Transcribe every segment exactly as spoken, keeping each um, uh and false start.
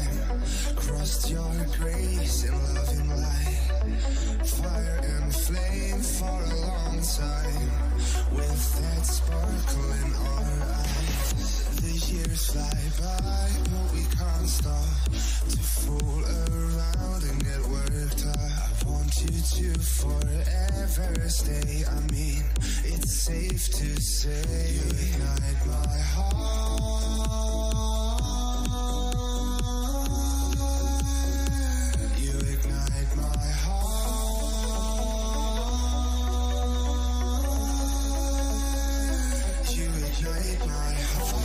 time. Crossed your grace in loving light. Fire and flame for a long time. With that sparkle in our eyes. The years fly by, but we can't stop to fool around and get worked up. I want you to forever stay. I mean, it's safe to say you ignite my heart. You ignite my heart. You ignite my heart.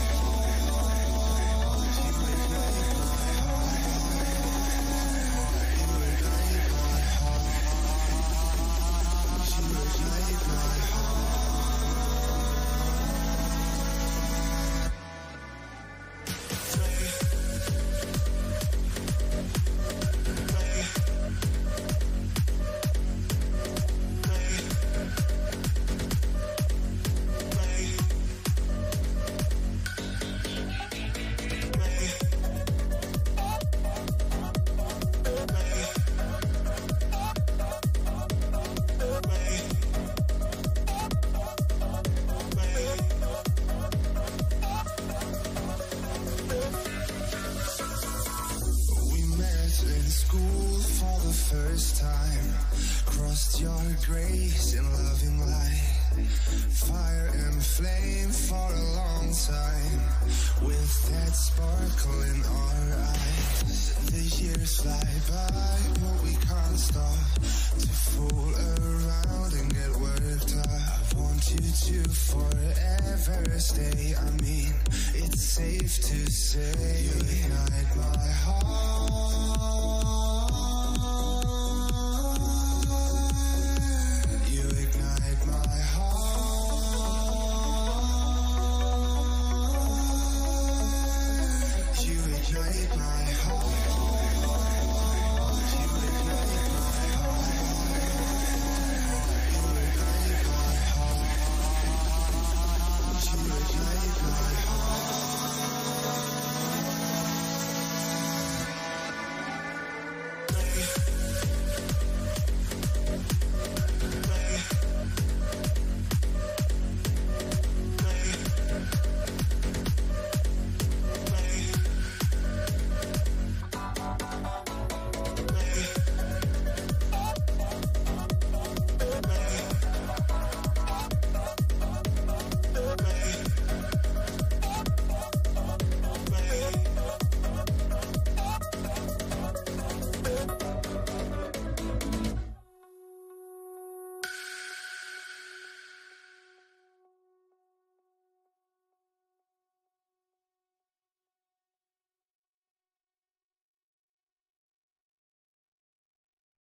First time, crossed your grace in loving light. Fire and flame for a long time. With that sparkle in our eyes. The years fly by, but we can't stop to fool around and get worked up. I want you to forever stay. I mean, it's safe to say you ignite